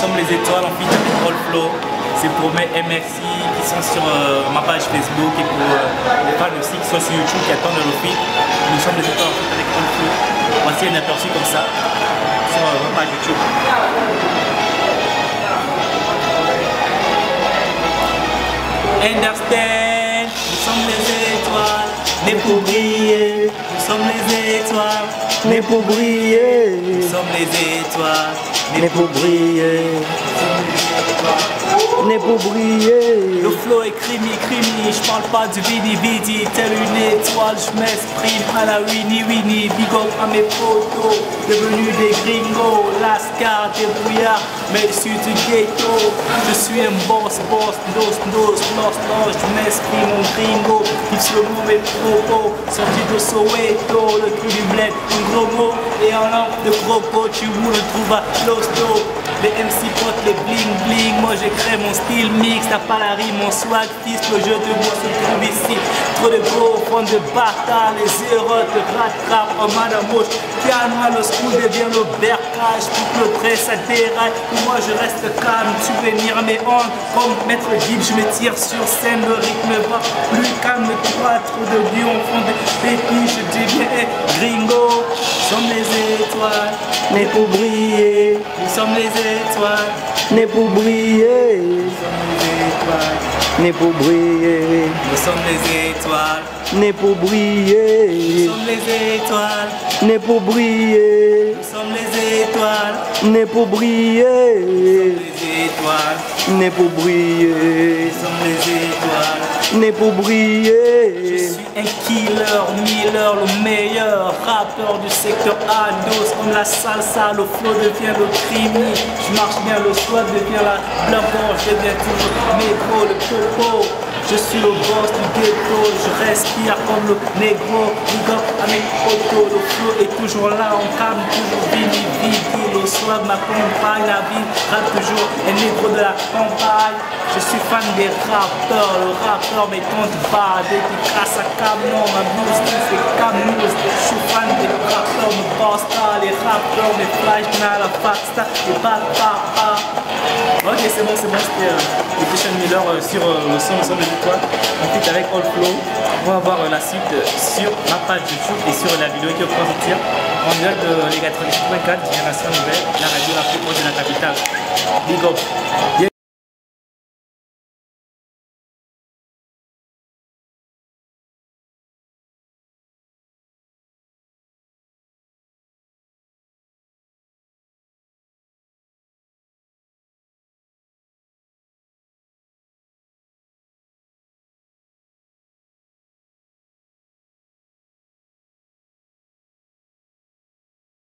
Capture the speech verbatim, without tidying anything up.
sommes les étoiles en feat avec All Flow. C'est pour mes M R C qui sont sur euh, ma page Facebook et pour euh, les fans aussi qui sont sur YouTube qui attendent le feat. Nous sommes les étoiles en feat avec All Flow. Voici un aperçu comme ça sur euh, ma page YouTube. Understand, nous sommes les étoiles, nés pour briller. Nous sommes les étoiles, Nés pour briller, nous sommes les étoiles, nés pour briller, nés pour briller. Le flow est crimi, crimi, je parle pas du vidi vidi, telle une étoile, je m'exprime à la Winnie Winnie, big up à mes photos, devenus des gringos, lascar, des brouillards, mais issus du ghetto, je suis un boss, boss, dos, dos, los, los, je m'exprime mon gringo, fixe le mauvais propos, sorti de Soweto, le cru du bled, un gros mot, et en langue de croco, tu vous le trouves à l'hosto. Les M C potes, les bling bling, moi j'ai créé mon style mix, t'as pas la rime, mon swag fils, le jeu de mots se trouve ici. Trop de gros fond de bâtard, les erreurs de rattrape en madame moche. Piano, le school devient le bercage, pour que le trait ça déraille, pour moi je reste calme, tu venir à mes hanches, comme maître Gibb, je me tire sur scène, le rythme va plus calme, toi, trop de lions font des pépiches, je deviens hey, gringo, nous sommes les étoiles, Nés pour briller, nous sommes les étoiles. nés pour briller, Nous sommes les étoiles, nés pour briller, nous sommes les étoiles, nés pour nous briller, sommes les étoiles, nés pour briller, nous sommes les étoiles, nés pour briller, les étoiles, nés pour briller, nous sommes les étoiles. nés pour Je briller. suis un killer, Miller, le meilleur rappeur du secteur Ados. Comme la salsa, le flow devient le crimi. Je marche bien, le swag devient la blanc, je deviens toujours négro, le popo. Je suis le boss du ghetto, je respire comme le négro. Big up à mes photos, le flow est toujours là, on calme toujours vini, vini. Le swag m'accompagne, la vie rap toujours un négro de la campagne. Je suis fan des rappeurs, le rappeur mes comptes bas, dédicace à Cameron, ma blouse qui fait Camus. Je suis fan des rappeurs, me basta, les rappeurs, mes flash, la faxta, les bad papa. Ok, c'est bon, c'est bon, c'était euh, le Christian Miller euh, sur euh, le son, le son des étoiles, en fait avec All Flow. On va voir euh, la suite euh, sur ma page YouTube et sur la vidéo qui est en sortir en direct de les quatre-vingt-dix point quatre, Génération Nouvelle, la radio la plus proche de la capitale. Big up.